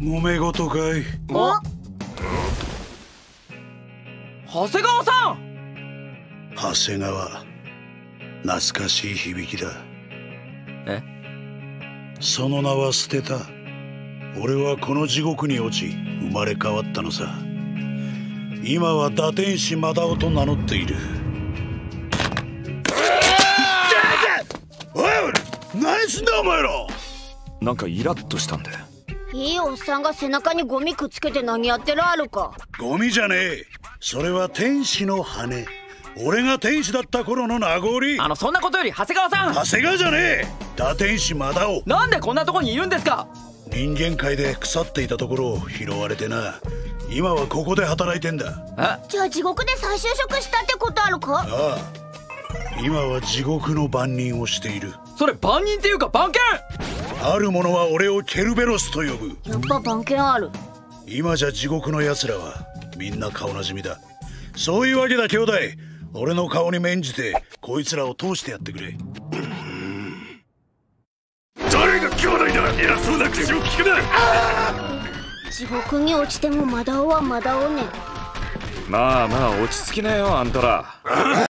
揉め事かい。 長谷川さん。 長谷川、懐かしい響きだ。 え？ その名は捨てた。俺はこの地獄に落ち生まれ変わったのさ。今は打天使マダオと名乗っている。おい、何すんだお前ら。 なんかイラッとしたんだよ。 いいおっさんが背中にゴミくっつけて何やってるあるか。 ゴミじゃねえ、それは天使の羽。俺が天使だった頃の名残。 そんなことより長谷川さん。 長谷川じゃねえ、打天使マダオ。 なんでこんなとこにいるんですか。 人間界で腐っていたところを拾われてな、今はここで働いてんだ。 じゃあ地獄で再就職したってことあるか。 ああ、今は地獄の番人をしている。 それ番人っていうか番犬。 ある者は俺をケルベロスと呼ぶ。 やっぱ番犬ある。 今じゃ地獄の奴らはみんな顔なじみだ。そういうわけだ兄弟、俺の顔に免じてこいつらを通してやってくれ。 誰が兄弟だ。偉そうな口を聞くな。 地獄に落ちてもマダオはマダオね。 まあまあ落ち着きなよあんたら。